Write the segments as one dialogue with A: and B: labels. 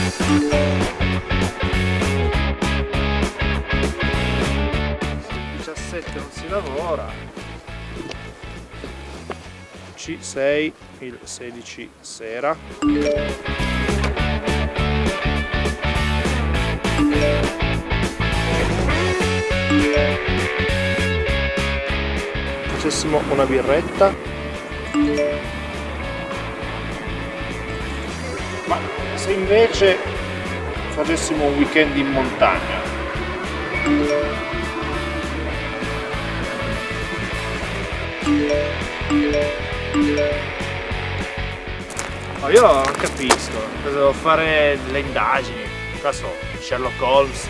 A: non si lavora. C6 il 16 sera. Facessimo una birretta. Ma se invece facessimo un weekend in montagna? Oh, io non capisco, devo fare le indagini, cazzo, Sherlock Holmes.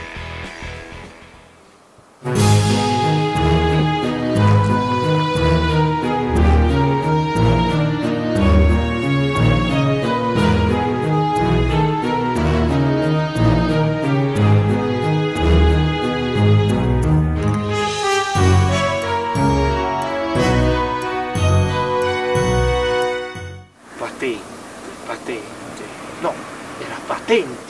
A: Patente, no, era patenti.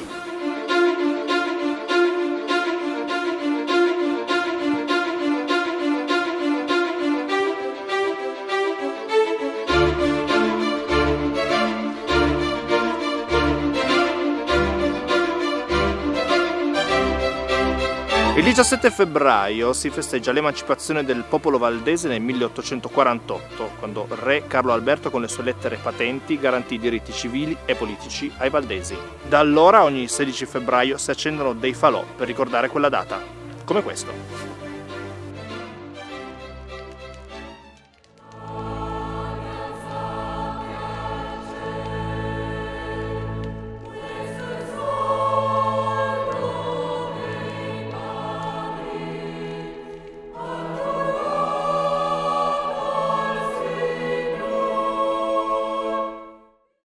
A: Il 17 febbraio si festeggia l'emancipazione del popolo valdese nel 1848, quando re Carlo Alberto con le sue lettere patenti garantì i diritti civili e politici ai valdesi. Da allora ogni 16 febbraio si accendono dei falò per ricordare quella data, come questo.